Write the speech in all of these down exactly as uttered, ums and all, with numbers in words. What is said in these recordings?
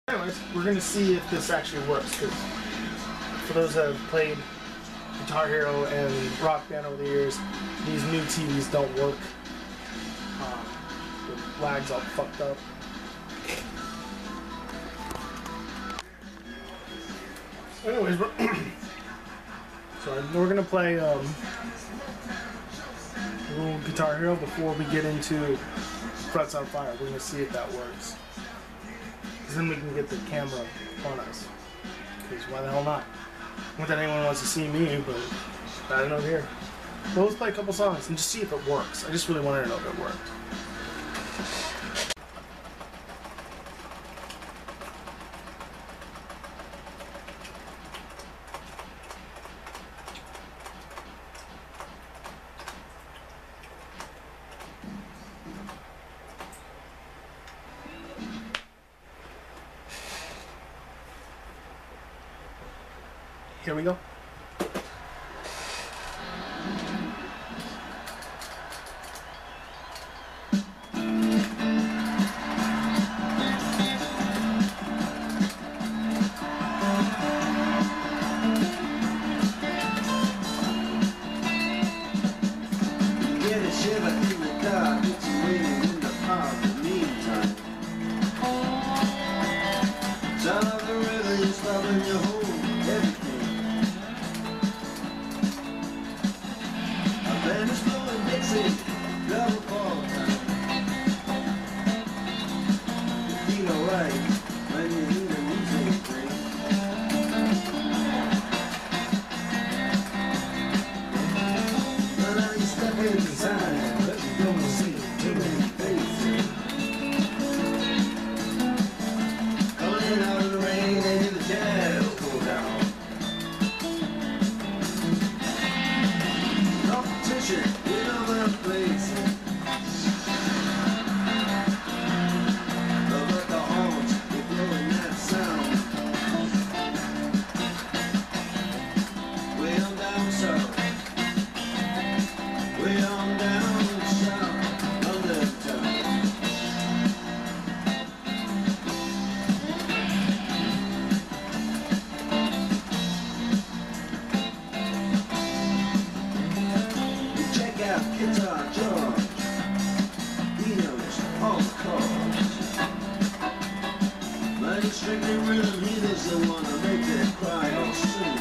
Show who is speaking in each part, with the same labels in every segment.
Speaker 1: Anyways, we're gonna see if this actually works, because for those that have played Guitar Hero and Rock Band over the years, these new T Vs don't work. Um, the lag's all fucked up. Anyways, we're so we're gonna play um, a little Guitar Hero before we get into Frets on Fire. We're gonna see if that works, because then we can get the camera on us. Because why the hell not? Not that anyone wants to see me, but I don't know here. Well, let's play a couple songs and just see if it works. I just really wanted to know if it worked. Here we go.
Speaker 2: Get a shiver in the dark, it's waiting in the park in the meantime. Sound of the river, you're stopping your home, everything. Band is blowing Dixie, double ball time. You feel alright when you hear the music play. But now you step inside, but you don't see too many faces. Coming out of the rain and in the shadows go down. In other places, but the horns, they're blowing that sound. Way on down south, way on down south, London town. Guitar George, he knows all the chords. But he's strictly rhythm, he doesn't want to make it cry or sing.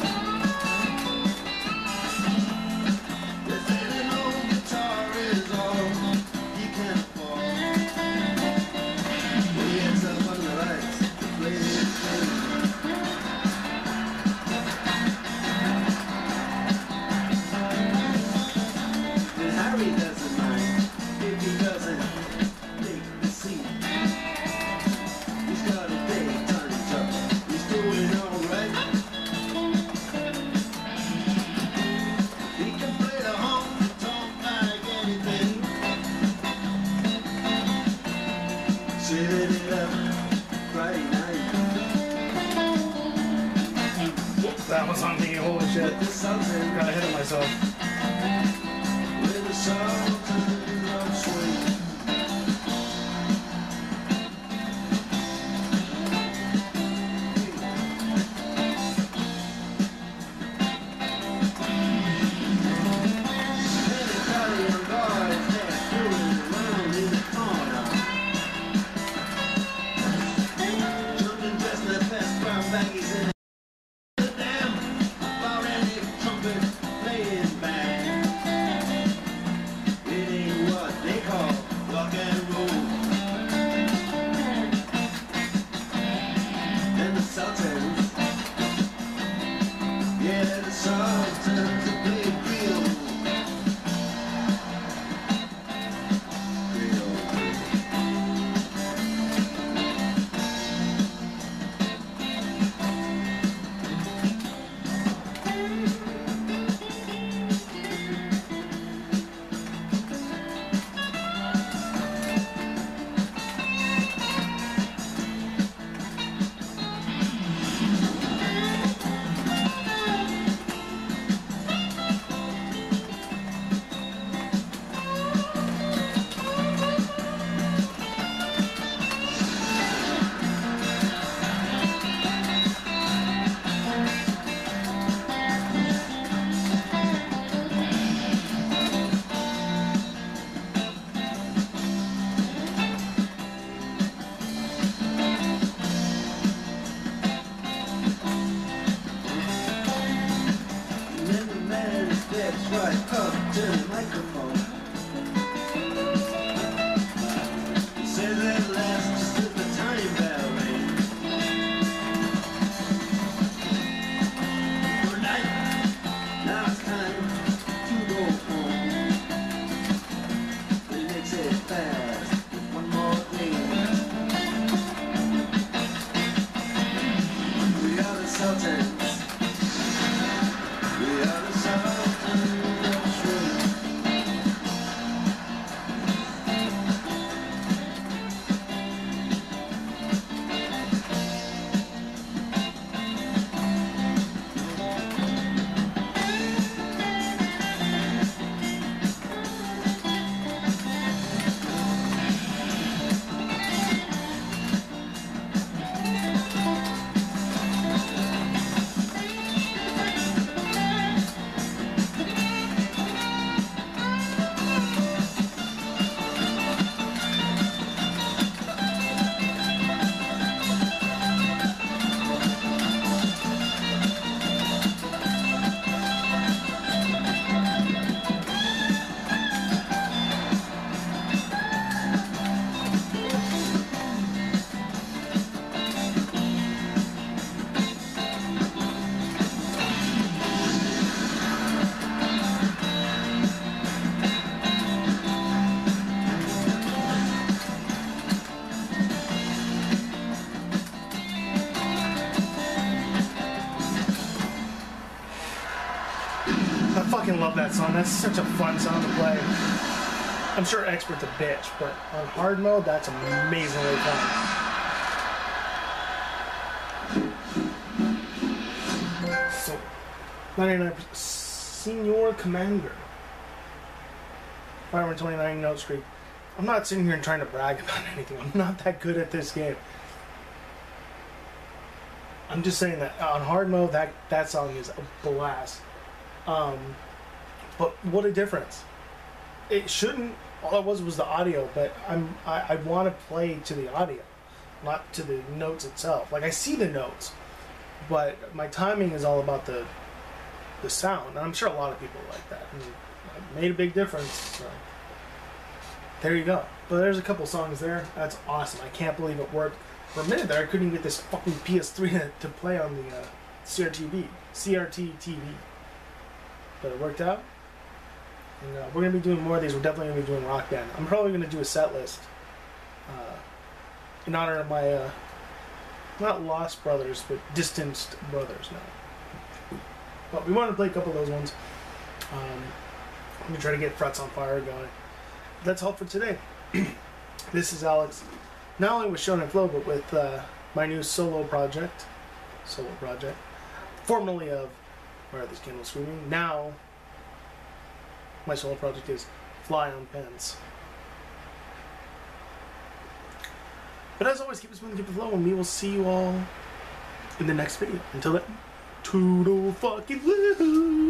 Speaker 2: They say that old guitar is all he can afford. When he ends up on the lights, he plays his thing. He doesn't mind if he doesn't take the seat. He's got a big time job. He's doing alright. He can play the honky-tonk like anything. Setting it up Friday night.
Speaker 1: Whoops, that was on me. Holy shit.
Speaker 2: With the Sultans,
Speaker 1: Got ahead of myself.
Speaker 2: the Sultans of swing. And Italian boys, they're fooling around in the corner. Jumping dressed in the best brown baggies in the damn about any trumpet playing band. It ain't what they call rock and roll. And the Sultans, yeah, the Sultans, they play real. Real. right up to the microphone. He says at last just as the time bell rang. Good night, now it's time to go home. But he makes it fast with one more thing. We are the Sultans. We are the Sultans of Straits.
Speaker 1: I fucking love that song. That's such a fun song to play. I'm sure Expert's a bitch, but on hard mode, that's amazingly fun. So, ninety-nine percent. Senor Commander. five hundred twenty-nine note streak. I'm not sitting here and trying to brag about anything. I'm not that good at this game. I'm just saying that on hard mode, that, that song is a blast. Um, but what a difference. It shouldn't, all it was was the audio, but I'm, I, I want to play to the audio, not to the notes itself. Like, I see the notes, but my timing is all about the the sound, and I'm sure a lot of people like that. And it made a big difference, so there you go. But there's a couple songs there. That's awesome. I can't believe it worked. For a minute there, I couldn't even get this fucking P S three to, to play on the uh, C R T V. C R T T V. But it worked out. And uh, we're going to be doing more of these. We're definitely going to be doing Rock Band. I'm probably going to do a set list uh, in honor of my, uh, not lost brothers, but distanced brothers now. But we wanted to play a couple of those ones. Um, I'm going to try to get Frets on Fire going. That's all for today. This is Alex. Not only with Shonen Flow, but with uh, my new solo project. Solo project. Formerly of Where Are These Candles Screaming? Now, my solo project is Fly on Pence. But as always, keep it smooth, keep it flow, and we will see you all in the next video. Until then, toodle fucking woo!